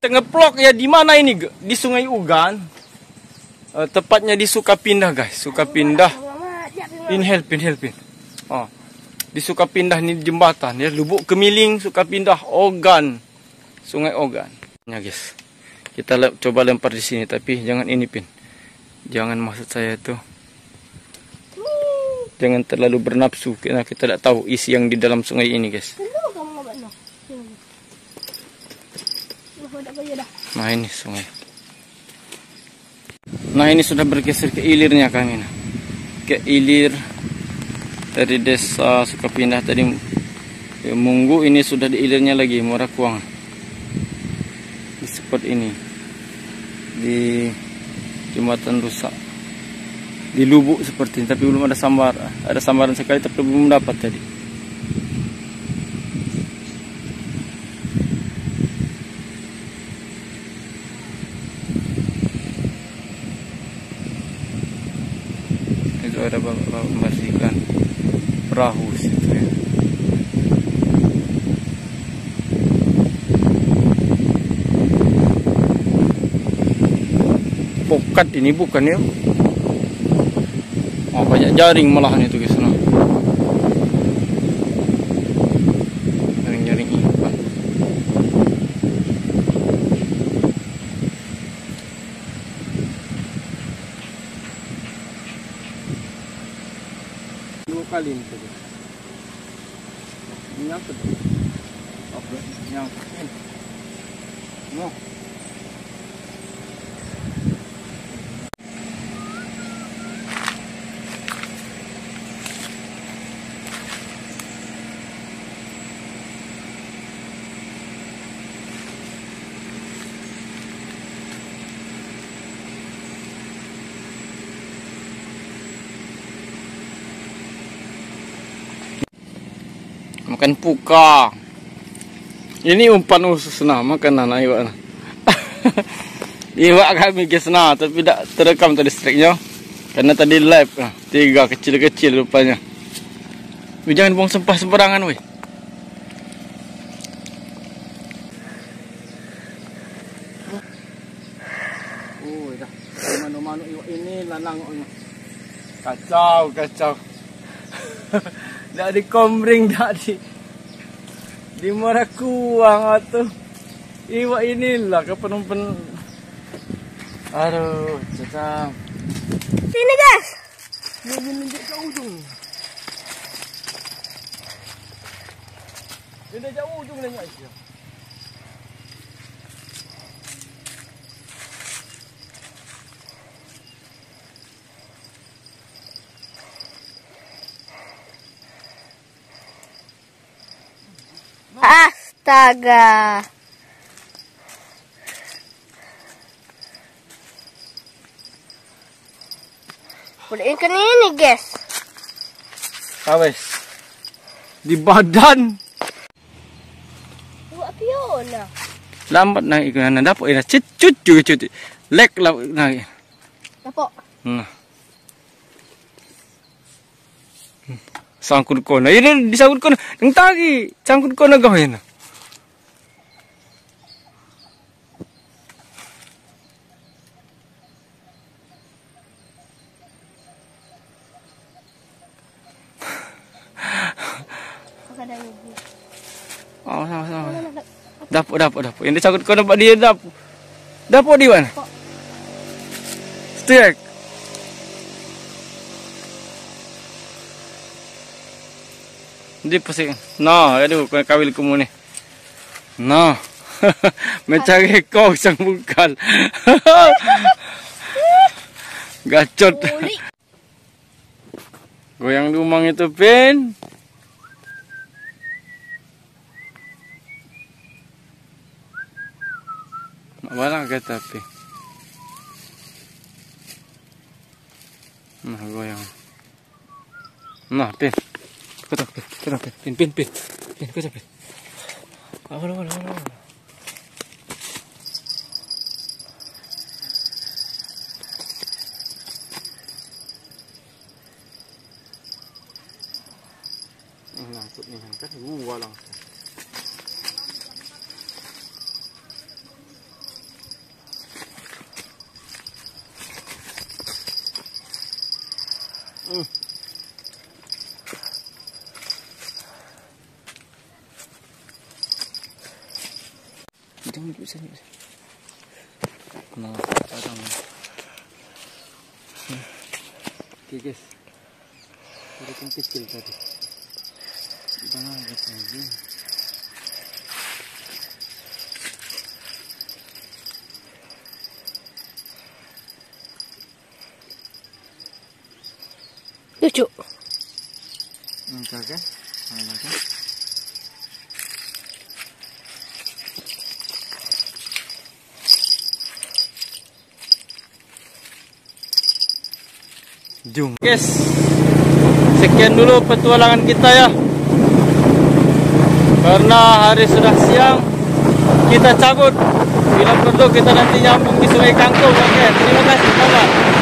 Ngeplok ya di mana ini? Di Sungai Ugan. Tepatnya di Sukapindah, guys. Sukapindah. Pin. Oh. Di Sukapindah ini jembatan ya, Lubuk Kemiling, Sukapindah, Ogan. Sungai Ogan. Ya, guys. Kita coba lempar di sini, tapi jangan ini, Pin. Jangan, maksud saya itu. Jangan terlalu bernafsu karena kita tidak tahu isi yang di dalam sungai ini, guys. Nah, ini sungai. Nah, ini sudah bergeser ke ilirnya, Kang ini. Ke ilir dari desa Sukapindah tadi. Munggu ini sudah di ilirnya lagi, Morakuang. Di spot ini. Di jembatan rusak. Di lubuk seperti ini, tapi belum ada sambar. Ada sambaran sekali tapi belum dapat tadi. Itu ada bapak membersihkan perahu situ ya. Pokat ini bukan ya. Oh, banyak jaring malahan itu, guys. Nah. Jaring-jaring ikan. Dua kali ini tadi. Nyangkut. Oke, nyangkut. No. Makan puka. Ini umpan khusus nah, makan anak iwak. Iwak kami guys nah, tapi tidak terekam tadi strike-nya. Karena tadi live nah, 3 kecil-kecil rupanya. Jangan buang sampah sembarangan weh. Oh, dah. Mano-mano iwak ini lanang. Kacau. Dak di komring, dak di Morakuang atau iwak inilah kepen. Aduh, cacam. Sini, guys. Dia menunjuk ke ujung. Dia dah jauh ujung dah guys. Astaga. Udah ikan ini, guys. Awes. Di badan. Buat piona. Lambat naik ikan. Dapat ina cut juga. Lek lah naik. Dapat. Nah. Sangkut kona. Ini disangkut kona. Yang tadi sangkut kona kau ini. Oh, sama. Dapat. Yang disangkut kona buat dia dapat. Dapat di mana? Stek. Dia pasti. Nah, aduh, kawil kamu nih. Nah, mencari kau sang bungkal. Gacot. Goyang lumang itu, Pin. Malah kata tapi. Nah, goyang. Nah, Pin. Kata Pin. Kata Pin. Awal. Nah, ikut ni kan gua langsung. bisa. Nah, sekarang. Oke guys, ikan kecil tadi. Kita angkat lagi. Lucu. Angkat kan? Angkat. Jom guys, sekian dulu petualangan kita ya. Karena hari sudah siang, kita cabut. Bila perlu kita nanti nyambung di Sungai Kangkung. Oke, terima kasih kawan.